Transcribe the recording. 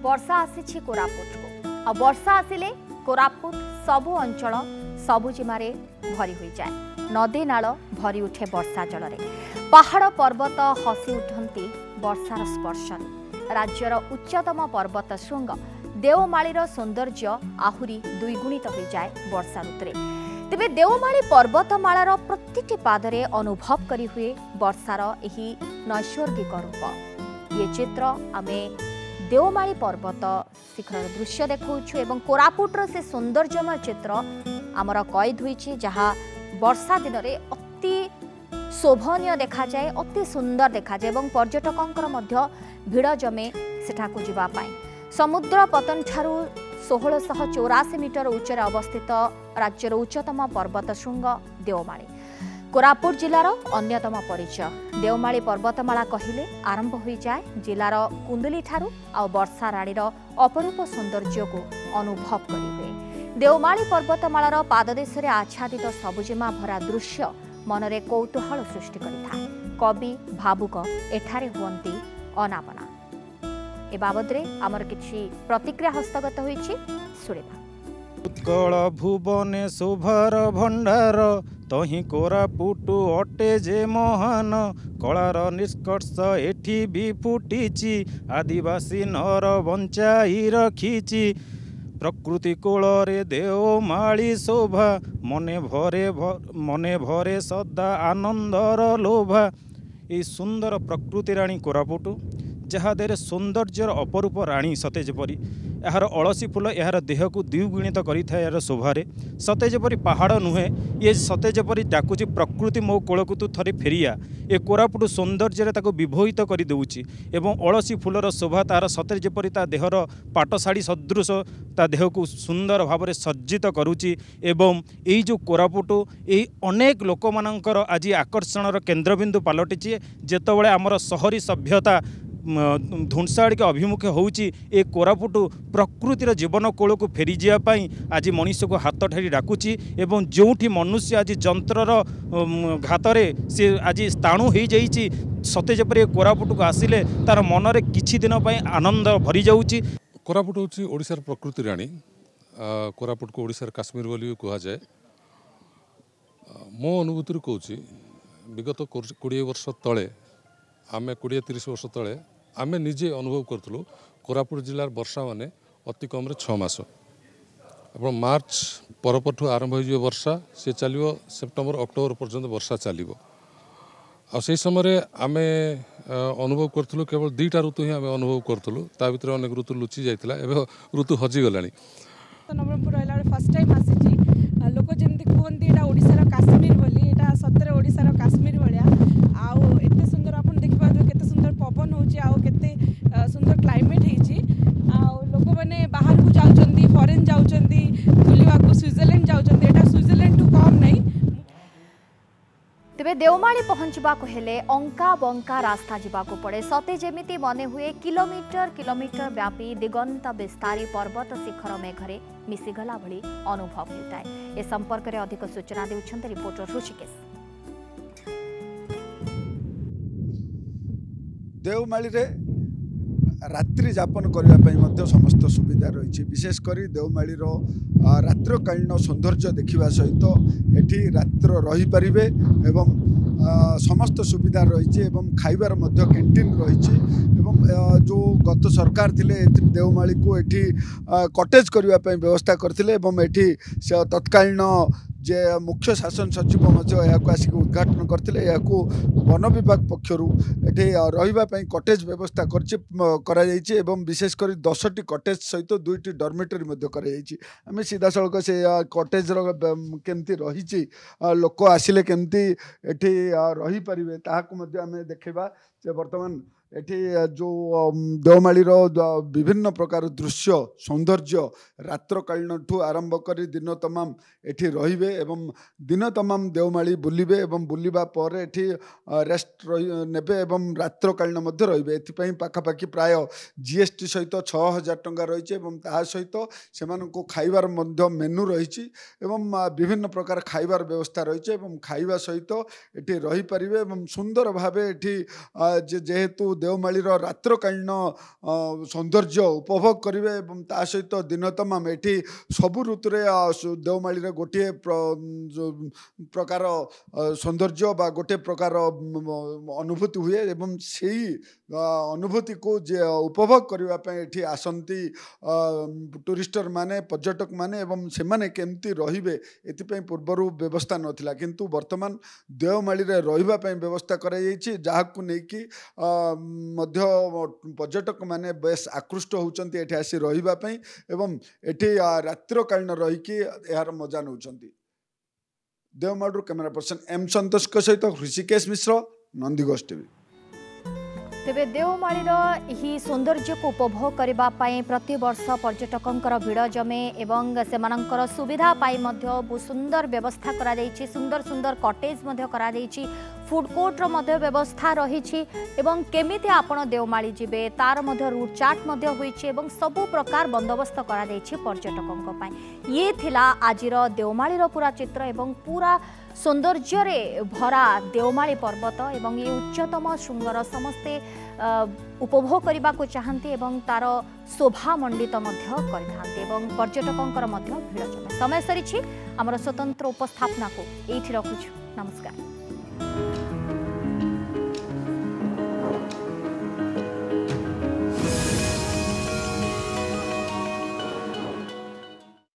वर्षा आसी कोरापुट को आ वर्षा आसिले कोरापुट सबु अंचल सबुजिमारे भरी हो जाए। नदी नाल भरी उठे वर्षा जल पहाड़ पर्वत हसी उठती वर्षार स्पर्श। राज्यर उच्चतम पर्वत श्रृंग देवमालीर सौंदर्य आहुरी द्विगुणित हो जाए वर्षा ऋतुरे। तेबे देवमाली पर्वतमालार प्रतिटी पादरे अनुभव करी हुए वर्षार एही नैसर्गिक रूप। ये चित्र आमे देवमाली पर्वत शिखर दृश्य देखौछु एवं कोरापुटर से सौंदर्यमय चित्र आमर कैद होईछि जहाँ वर्षा दिन रे अति शोभनीय देखा जाए, अति सुंदर देखा जाए एवं पर्यटकंकर मध्य भिड़ जमे सेठाकु जिबा पाई। समुद्र पतन ठारू 1684 मीटर उच्चरे अवस्थित राज्यर उच्चतम पर्वत श्रृंग देवमाली कोरापुट जिलार अन्यतम परिचय। देवमाली पर्वतमाला कहिले आरंभ हो जाए जिलार कुंदली ठारू आ वर्षा राणीर अपरूप सौंदर्य को अनुभव करि हुए। देवमाली पर्वतमालार पाददेश आच्छादित सबुजिमा भरा दृश्य मनरे कौतूहल सृष्टि करिथा। कवि भावुक एठारे हुअन्ति अनाबना। ए बाबदरे आमर किछि प्रतिक्रिया हस्तगत होईछि सुनिबा। उत्कल भुवने शोभार भंडार तही कोरापुटु अटे जे महान कलार निष्कर्ष एठी भी फुटिछि आदिवासी नर बंचाई रखिछि प्रकृति कोଳରେ देवमाली शोभा मने भरे सदा आनंदर लोभा। ए सुंदर प्रकृति राणी कोरापुट जहाँ देरे सौंदर्यर अपरूप राणी सते जेपरी यार अलसी फूल यार देह को द्विगुणित करिथा यार शोभारे सते जेपरी पहाड़ नुहे ये सते जेपरी डाकुची प्रकृति मो कोलकु तू थरे फेरिया ए कोरापुट सौंदर्य ताको विभोहित कर देउची एवं अलसी फूलर शोभा तार सते जेपरी ता देहर पाटशाड़ी सदृश ता देह को सुंदर भाव सज्जित करुची एवं यही जो कोरापुट यही अनेक लोक मानकर आज आकर्षणर केन्द्रबिंदु पलटिची जेतबेले आमर शहरी सभ्यता धुंसाड़ी के अभिमुखे होउची ए कोरापुट प्रकृतिर जीवन कोल को फेरी जावाई आज मनीष को हाथ ठारी डाकुची एवं जोठी मनुष्य आज जंत्रर घातरे से आज स्थाणु हो जाइए सते जेपरी कोरापुट को आसिले तार मनरे किछि दिन पई आनंद भरी जाउची। कोरापुट होची ओडिशार प्रकृति राणी। कोरापुट को ओडिशार काश्मीर बोली कहा जाए। मो अनुभूति कहूँ विगत 20 वर्ष तले आम 20-30 वर्ष तले आम निजे अनुभव करूँ कोरापुट जिलार वर्षा माने अति कम 6 मास आप मार्च परपठू आरंभ हो वर्षा सी चलो सेप्टेम्बर अक्टोबर पर्यंत वर्षा चलो आई समय आम अनुभव करूँ केवल 2टा ऋतु ही आम अनुभव करूँ ता भर अनेक ऋतु लुचि जाता है ऋतु हजिगला। नवरंगपुर रहा फर्स्ट टाइम आसी लोक जमी कहते यहाँ ओडिशार काश्मीर बोली यहाँ सतरे ओडिशार काश्मीर भाया आउ एते सुंदर आप देखिए केते सुंदर पवन होते सुंदर क्लाइमेट हो लोक मैंने बाहर को जाऊँच फॉरेन जाऊँच बुलवा स्विट्जरलैंड जाऊँच स्विट्जरलैंड टू कम नहीं। तेबे देवमाली पहुंचबाको हेले अंका बंका रास्ता जिबाको पड़े सते जेमिति मने हुए किलोमीटर किलोमीटर व्यापी दिगंत विस्तारी पर्वत शिखर मेघरे मिसिगला भली अनुभव होता है। ए संपर्क में अधिक सूचना देउछन्ते रिपोर्टर ऋषिकेश। देवमाली रे रात्रि यापन करने समस्त सुविधा रही विशेषकर देवमाली रात्रकालीन सौंदर्य देखा सहित एटी रात्र रही पारे एवं समस्त सुविधा रही खाइबार कैंटीन रही जो गत सरकार थिले देवमाली को एटी कटेज करने व्यवस्था करथिले एटी तत्कालीन जे मुख्य शासन सचिव आसिक उद्घाटन करते वन विभाग पक्षर ये रही कटेज व्यवस्था कर विशेषकर 10टी कटेज सहित 2टी डॉर्मेटरी आम सीधा सड़क से कटेज केमती रही लोक आसिले केमती एठी रही पारिबे ताहाकु आम देखा बर्तमान एठी जो देवमाली विभिन्न प्रकार दृश्य सौंदर्य रात्रकालीन ठू आरंभ कर दिन तमाम एठी रहिबे एवं दिन तमाम देवमाली बुलिबे एवं बुलिबा पर एठी रेस्ट नेबे एवं रात्रकालीन मध्य रहिबे। एथिपई पाखापाखि प्राय जीएसटी सहित 6000 टंका रही एवं ता सहित सेमानकु खाइबार मध्य मेनू रही एवं विभिन्न प्रकार खाइबार व्यवस्था रही एवं खाइबा सहित एठी रही पारिबे एवं सुंदर भावे एठी जेहेतु देवमालीर रात्रकालीन सौंदर्य उपभोग करेंगे और ता सहित दिन तमाम एठी सबु ऋतुरे देवमालीर गोटे प्रकार सौंदर्य बा गोटे प्रकार अनुभूति हुए एवं से अनुभूति को जे उपभोग करने एठी आसंती टूरिस्टर माने पर्यटक माने एवं से माने केमती रहिबे एथिपई पूर्वरु व्यवस्था नथिला किंतु वर्तमान देवमाली रे रहिबा पई व्यवस्था करा जायछि जाहाकु नेकी मध्य पर्यटक माने बेस आकृष्ट होउचंती एठी आसी रहिबा पई एवं एठी रात्रकालीन रहिकी यार मजा नउचंती। Devmali camera person M Santosh को सहित ऋषिकेश मिश्र नंदीघोष टीवी। तेबे देवमालीर ही सौंदर्य को उपभोग करने प्रति वर्ष पर्यटकों भिड़ जमे एवं सेमानंकर सुविधा पाई मध्य सुंदर व्यवस्था करा जायछि सुंदर सुंदर कटेज मध्य करा जायछि फूड कोर्ट रो मध्य व्यवस्था रही एवं केमिति आपण देवमाली जिबे तार मध्य रूट चार्ट मध्य होइछि एवं सबु प्रकार बंदोबस्त करा जायछि पर्यटकों पाई। ये थिला आजिर देवमालीर पूरा चित्र एवं पूरा सौंदर्य रे भरा देवमाली पर्वत एवं ये उच्चतम शृंगर समस्ते उपभोग करने को चाहती एवं तार शोभा मंडित एवं पर्यटकों भिड़ जमे। समय सरी आमर स्वतंत्र उपस्थापना को ये रखुछु। नमस्कार।